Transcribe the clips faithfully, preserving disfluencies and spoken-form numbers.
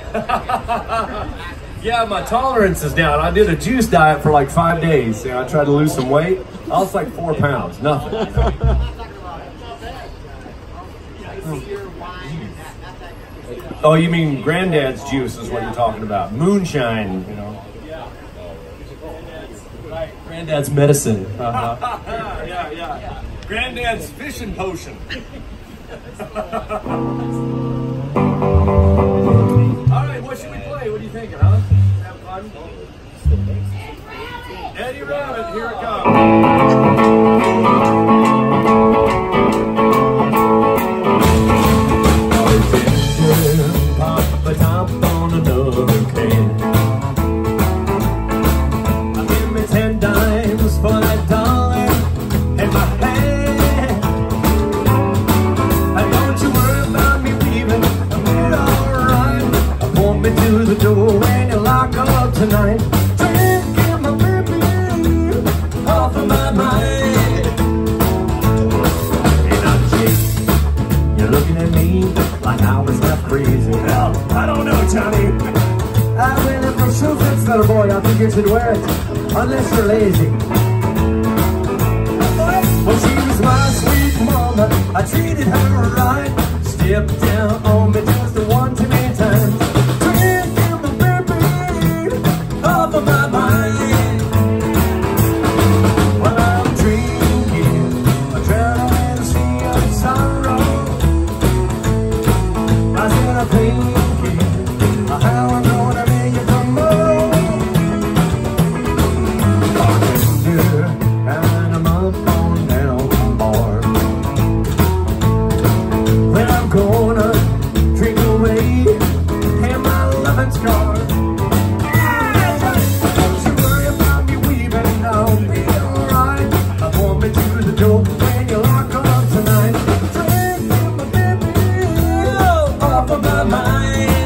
Yeah, my tolerance is down. I did a juice diet for like five days. You know, I tried to lose some weight. I lost like four pounds. Nothing. You know? Oh, you mean Granddad's juice is what you're talking about? Moonshine, you know. Right. Granddad's medicine. Uh-huh. Yeah, yeah. Granddad's fishing potion. All right, what should we play? What are you thinking, huh? Have fun? Eddie Rabbit, here it comes. Papa top on another can. Give me ten dimes for that dollar in my hand. Don't you worry about me leaving, I'm doing alright. Point me to the door when you lock up tonight. Drinking my baby off of my mind. And I'm cheap, you're looking at me like I was half crazy. Well, I don't know, Johnny. I went in for shoe fits, little boy. I think you should wear it, unless you're lazy. Well, she was my sweet mama. I treated her right. Stepped down on me just the one too many times. Drinking my baby off of my mind. Well, I'm drinking, I'm drowning in a sea of sorrow. I said I'm thinking of how I'm gonna make it tomorrow. Bartender, and I'm up on down the bar. Well, I'm gonna drink away and my loving scar. Don't you worry about me weaving, I'll be alright. I want me to the door when you lock up tonight. Drinking my baby off of my mind.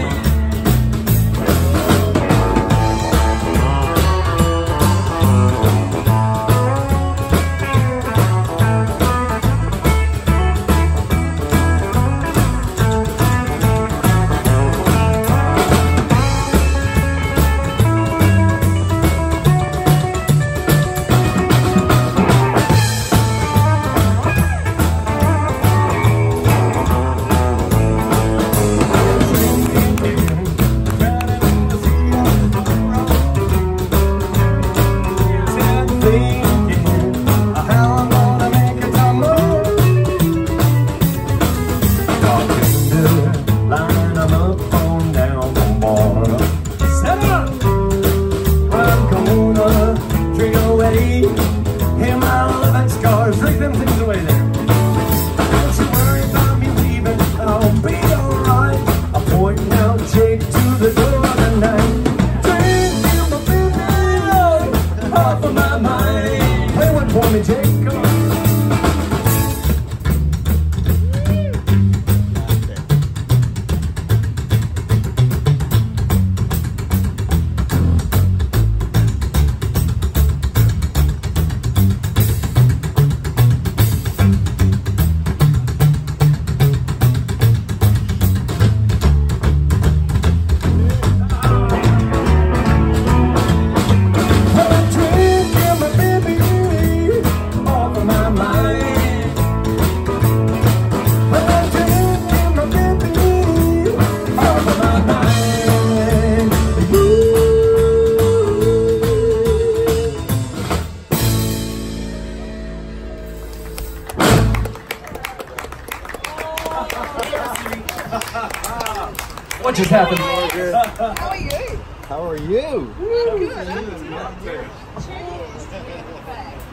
What just happened? How are you? How are you? Good.